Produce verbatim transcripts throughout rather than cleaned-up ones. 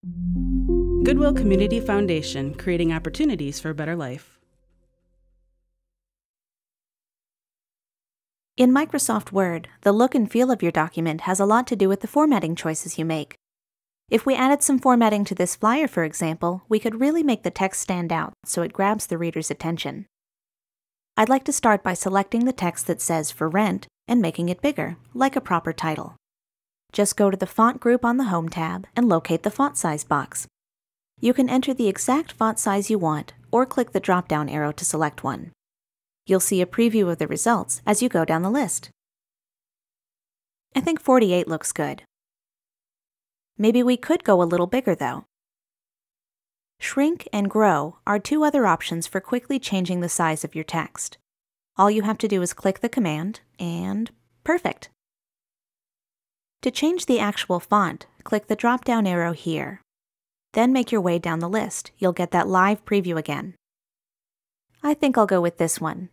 Goodwill Community Foundation, creating opportunities for a better life. In Microsoft Word, the look and feel of your document has a lot to do with the formatting choices you make. If we added some formatting to this flyer, for example, we could really make the text stand out so it grabs the reader's attention. I'd like to start by selecting the text that says "For Rent" and making it bigger, like a proper title. Just go to the Font group on the Home tab and locate the font size box. You can enter the exact font size you want or click the drop-down arrow to select one. You'll see a preview of the results as you go down the list. I think forty-eight looks good. Maybe we could go a little bigger though. Shrink and Grow are two other options for quickly changing the size of your text. All you have to do is click the command and perfect. To change the actual font, click the drop-down arrow here. Then make your way down the list. You'll get that live preview again. I think I'll go with this one.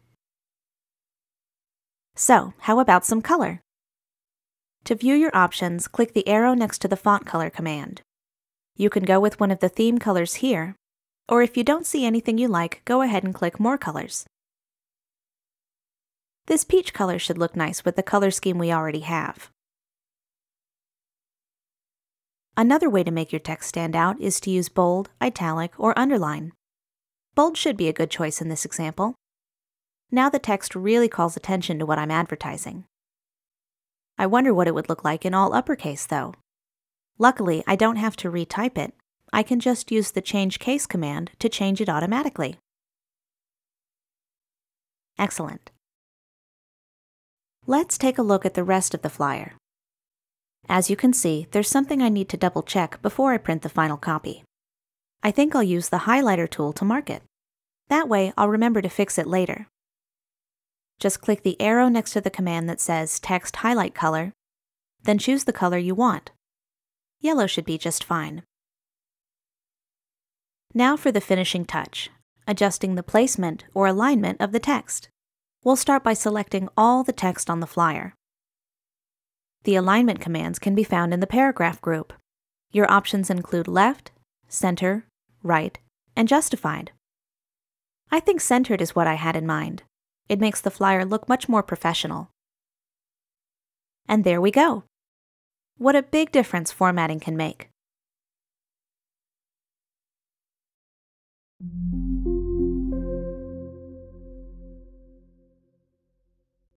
So, how about some color? To view your options, click the arrow next to the font color command. You can go with one of the theme colors here, or if you don't see anything you like, go ahead and click More Colors. This peach color should look nice with the color scheme we already have. Another way to make your text stand out is to use bold, italic, or underline. Bold should be a good choice in this example. Now the text really calls attention to what I'm advertising. I wonder what it would look like in all uppercase, though. Luckily, I don't have to retype it. I can just use the Change Case command to change it automatically. Excellent. Let's take a look at the rest of the flyer. As you can see, there's something I need to double check before I print the final copy. I think I'll use the highlighter tool to mark it. That way, I'll remember to fix it later. Just click the arrow next to the command that says Text Highlight Color, then choose the color you want. Yellow should be just fine. Now for the finishing touch, adjusting the placement or alignment of the text. We'll start by selecting all the text on the flyer. The alignment commands can be found in the Paragraph group. Your options include left, center, right, and justified. I think centered is what I had in mind. It makes the flyer look much more professional. And there we go. What a big difference formatting can make.